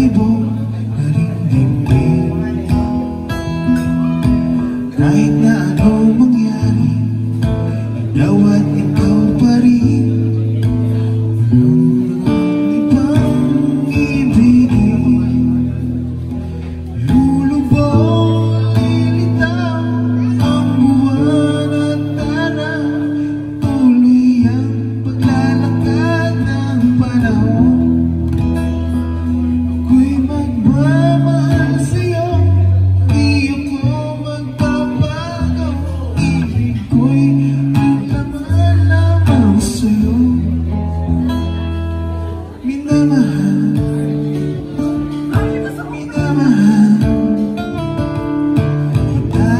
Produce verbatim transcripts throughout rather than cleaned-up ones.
lubog na ring dibdib. Kahit na anong mangyari, ikaw at ikaw pa rin. Walang ibang ibigin. Lulubog, lilitaw ang buwan at araw. Tuloy ang paglalakad ng panahon. Ako'y magmamahal sa'yo, di ako magbabago. Ibig ko'y laman lamang sa'yo. Minamahal, minamahal kita.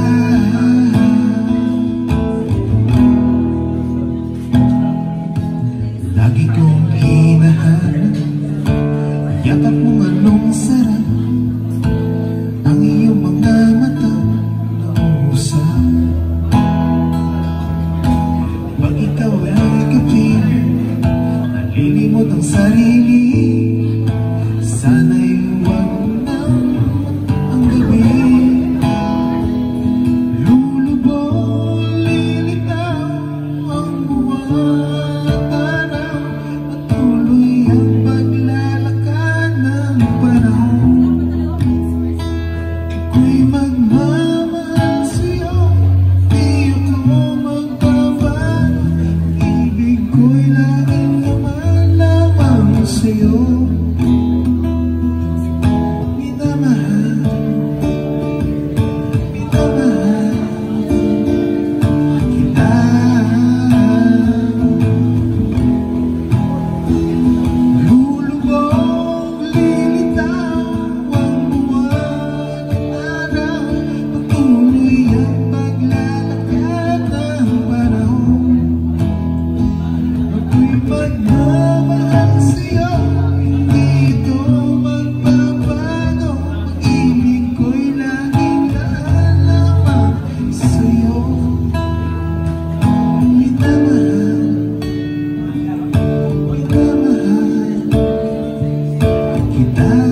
Lagi kong hinahanap yakap mong anong sarap, ang iyong mga matang nausap. Pag ikaw ay kapiling, nalilimot ang sarili. Sana'y huwag nang ang gabi. Lulubog, lilitaw ang buwan at araw. Patuloy ang paglalakad ng panahon. Ako'y magmamahal sa'yo, di ako magbabago. Ibig ko'y laging naman lamang sa'yo. Minamahal, minamahal kita. Lulubog, lilitaw ang buwan at araw. Patuloy ang paglalakad ng panahon. Ako'y magmamahal sa'yo, hindi ito magbabago. Pag-ibig ko'y laging lamang sa'yo. Minamahal, minamahal kita.